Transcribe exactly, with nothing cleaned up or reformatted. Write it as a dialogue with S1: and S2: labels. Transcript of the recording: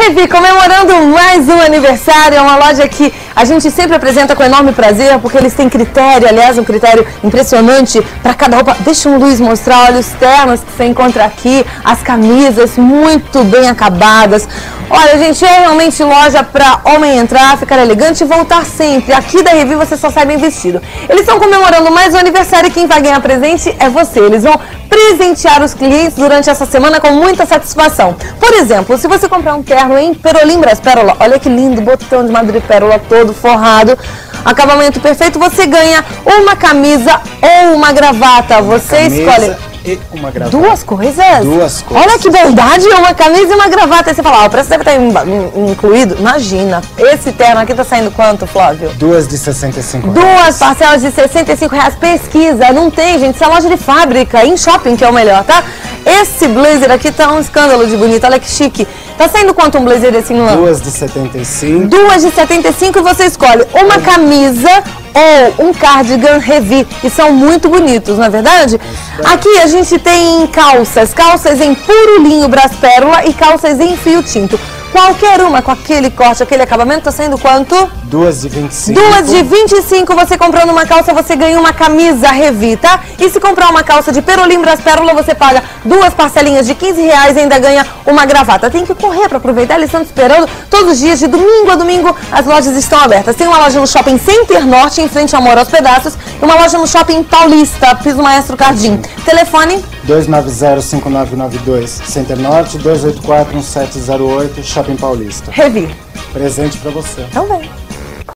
S1: Revi, comemorando mais um aniversário, é uma loja que a gente sempre apresenta com enorme prazer, porque eles têm critério, aliás, um critério impressionante para cada roupa. Deixa o Luiz mostrar, olha os ternos que você encontra aqui, as camisas muito bem acabadas. Olha, gente, é realmente loja para homem entrar, ficar elegante e voltar sempre. Aqui da Revi você só sai bem vestido. Eles estão comemorando mais um aniversário e quem vai ganhar presente é você. Eles vão presentear os clientes durante essa semana com muita satisfação. Por exemplo, se você comprar um terno em Perolim Brás Pérola, olha que lindo, botão de madrepérola todo forrado, acabamento perfeito, você ganha uma camisa ou uma gravata. Uma você escolhe.
S2: E uma gravata.
S1: Duas coisas?
S2: Duas coisas.
S1: Olha que bondade, uma camisa e uma gravata. Aí você fala, ah, o preço deve estar incluído. Imagina, esse terno aqui tá saindo quanto, Flávio?
S2: Duas de sessenta e cinco
S1: reais.
S2: Duas
S1: parcelas de sessenta e cinco reais. Pesquisa, não tem, gente. Isso é loja de fábrica, em shopping que é o melhor, tá? Esse blazer aqui tá um escândalo de bonito, olha que chique. Tá saindo quanto um blazer desse em lã?
S2: Duas de setenta e cinco.
S1: Duas de setenta e cinco e você escolhe uma camisa ou um cardigan Revi, que são muito bonitos, não é verdade? Aqui a gente tem calças, calças em puro linho Brás Pérola e calças em fio tinto. Qualquer uma com aquele corte, aquele acabamento, tá saindo quanto?
S2: Duas de vinte e cinco.
S1: Duas de vinte e cinco, você comprando uma calça, você ganha uma camisa Revi, tá? E se comprar uma calça de Perolim Brás Pérola, você paga duas parcelinhas de quinze reais e ainda ganha uma gravata. Tem que correr para aproveitar, eles estão te esperando todos os dias, de domingo a domingo, as lojas estão abertas. Tem uma loja no Shopping Center Norte, em frente ao Amor aos Pedaços, e uma loja no Shopping Paulista, Piso Maestro Cardim. Telefone?
S2: dois nove zero, cinco nove nove dois, Center Norte, dois oito quatro, um sete zero oito, Shopping Paulista.
S1: Revi.
S2: Presente para você.
S1: Então vem.